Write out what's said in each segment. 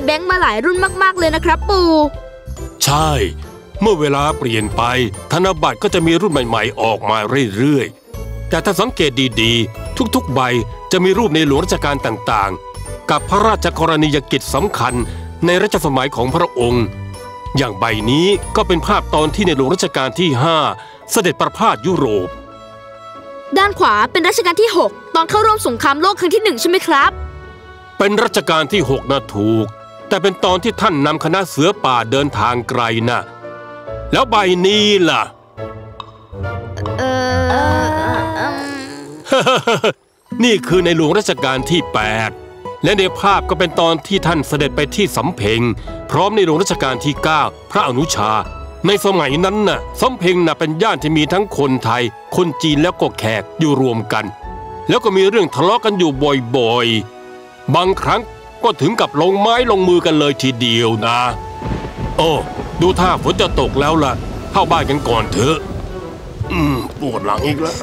บงค์มาหลายรุ่นมากๆเลยนะครับปู่ใช่เมื่อเวลาเปลี่ยนไปธนบัตรก็จะมีรุ่นใหม่ๆออกมาเรื่อยๆแต่ถ้าสังเกตดีๆทุกๆใบจะมีรูปในหลวงรัชกาลต่างๆกับพระราชกรณียกิจสำคัญในรัชสมัยของพระองค์อย่างใบนี้ก็เป็นภาพตอนที่ในหลวงรัชกาลที่5เสด็จประพาสยุโรปด้านขวาเป็นรัชกาลที่6ตอนเข้าร่วมสงครามโลกครั้งที่1ใช่ไหมครับเป็นรัชกาลที่6นะถูกแต่เป็นตอนที่ท่านนำคณะเสือป่าเดินทางไกลนะแล้วใบนี้ล่ะนี่คือในหลวงรัชกาลที่8และในภาพก็เป็นตอนที่ท่านเสด็จไปที่สำเพ็งพร้อมในหลวงรัชกาลที่9พระอนุชาในสมัยนั้นน่ะสำเพ็งน่ะเป็นย่านที่มีทั้งคนไทยคนจีนแล้วก็แขกอยู่รวมกันแล้วก็มีเรื่องทะเลาะกันอยู่บ่อยๆบางครั้งก็ถึงกับลงไม้ลงมือกันเลยทีเดียวนะโอ้ดูท่าฝนจะตกแล้วล่ะเข้าบ้านกันก่อนเถอะปวดหลังอีกแล้ว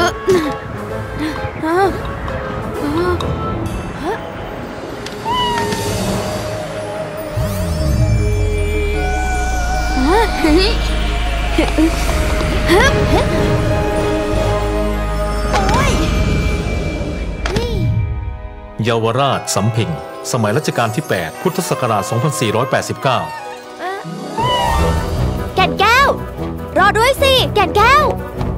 เยาวราชสำเพ็งสมัยรัชกาลที่8พุทธศักราช 2489 แก่นแก้วรอด้วยสิแก่นแก้ว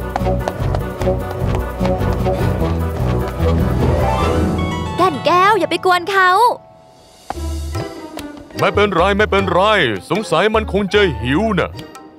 แก่นแก้วอย่าไปกวนเขาไม่เป็นไรไม่เป็นไรสงสัยมันคงจะหิวน่ะ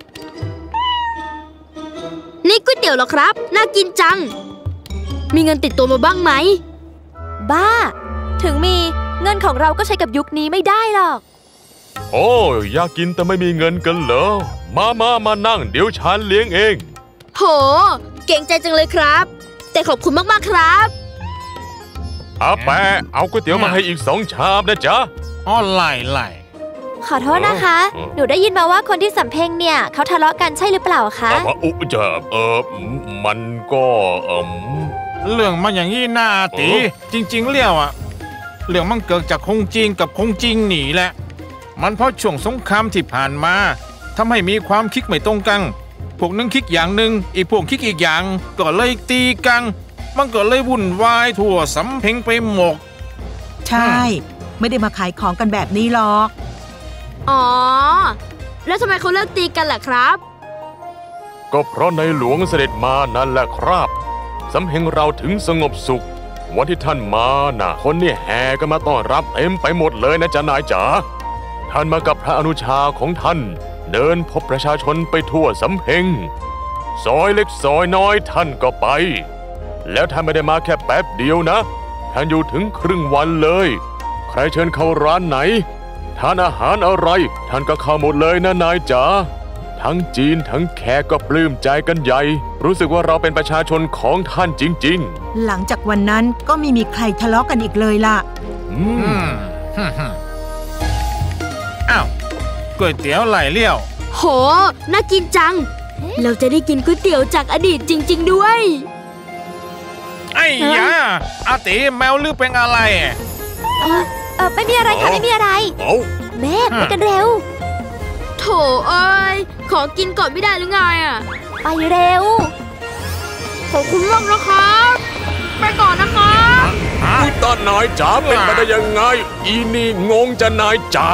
นี่ก๋วยเตี๋ยวเหรอครับน่ากินจังมีเงินติดตัวมาบ้างไหมบ้าถึงมีเงินของเราก็ใช้กับยุคนี้ไม่ได้หรอกโอ้อยากกินแต่ไม่มีเงินกันเหรอมานั่งเดี๋ยวฉันเลี้ยงเองโหเก่งใจจังเลยครับแต่ขอบคุณมากๆครับอาแปะเอาก๋วยเตี๋ยวมาให้อีก2 ชามนะจ๊ะอ้อไล่ขอโทษนะคะหนูได้ยินมาว่าคนที่สำเพ็งเนี่ยเขาทะเลาะกันใช่หรือเปล่าคะจะมันก็เรื่องมันอย่างนี้น่าตีจริงๆเลี้ยวอะเรื่องมันเกิดจากคงจริงกับคงจริงหนีแหละมันเพราะช่วงสงครามที่ผ่านมาทำให้มีความคิดไม่ตรงกันพวกนึงคิดอย่างหนึ่งอีกพวกคิดอีกอย่างก็เลยตีกันมันก็เลยวุ่นวายทั่วสำเพ็งไปหมดใช่ไม่ได้มาขายของกันแบบนี้หรอกอ๋อแล้วทำไมเขาเลิกตีกันล่ะครับก็เพราะในหลวงเสด็จมานั่นแหละครับสำเพ็งเราถึงสงบสุขวันที่ท่านมาน่ะคนนี่แห่กันมาต้อนรับเต็มไปหมดเลยนะจ๊ะนายจ๋าท่านมากับพระอนุชาของท่านเดินพบประชาชนไปทั่วสำเพ็งซอยเล็กซอยน้อยท่านก็ไปแล้วท่านไม่ได้มาแค่แป๊บเดียวนะท่านอยู่ถึงครึ่งวันเลยใครเชิญเข้าร้านไหนทานอาหารอะไรท่านก็เข้าหมดเลยนะนายจ๋าทั้งจีนทั้งแขกก็ปลื้มใจกันใหญ่รู้สึกว่าเราเป็นประชาชนของท่านจริงๆหลังจากวันนั้นก็ไม่มีใครทะเลาะกันอีกเลยล่ะอ้าวก๋วยเตี๋ยวไหลเลี้ยวโหน่ากินจังเราจะได้กินก๋วยเตี๋ยวจากอดีตจริงๆด้วยไอ้ยาอาติแมวลือเป็นอะไรไม่มีอะไรค่ะไม่มีอะไรแม่ไปกันเร็วโถเอ้ยขอกินก่อนไม่ได้หรือไงอ่ะไปเร็วขอบคุณมากนะครับไปก่อนนะครับอุ๊ยตานายจ๋าเป็นไปได้ยังไงอีนี่งงจะนายจ๋า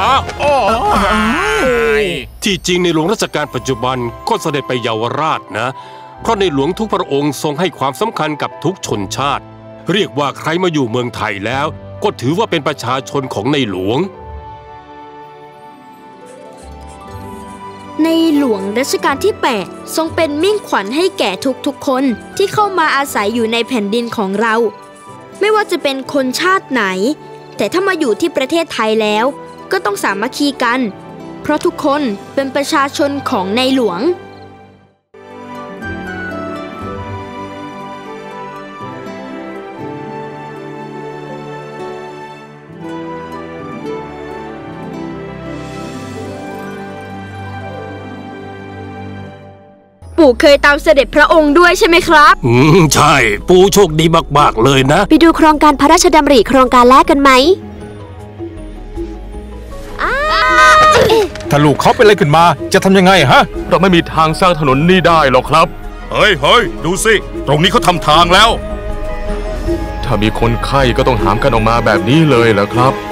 ที่จริงในหลวงรัชกาลปัจจุบันก็เสด็จไปเยาวราชนะเพราะในหลวงทุกพระองค์ทรงให้ความสำคัญกับทุกชนชาติเรียกว่าใครมาอยู่เมืองไทยแล้วก็ถือว่าเป็นประชาชนของในหลวงในหลวงรัชกาลที่8ทรงเป็นมิ่งขวัญให้แก่ทุกๆคนที่เข้ามาอาศัยอยู่ในแผ่นดินของเราไม่ว่าจะเป็นคนชาติไหนแต่ถ้ามาอยู่ที่ประเทศไทยแล้วก็ต้องสามัคคีกันเพราะทุกคนเป็นประชาชนของในหลวง ปู่เคยตามเสด็จพระองค์ด้วยใช่ไหมครับใช่ปู่โชคดีมากๆเลยนะไปดูโครงการพระราชดำริโครงการแรกกันไหมถ้าลูกเขาเป็นอะไรขึ้นมาจะทำยังไงฮะเราไม่มีทางสร้างถนนนี้ได้หรอกครับเฮ้ยดูสิตรงนี้เขาทำทางแล้วถ้ามีคนไข้ก็ต้องหามกันออกมาแบบนี้เลยเหรอครับ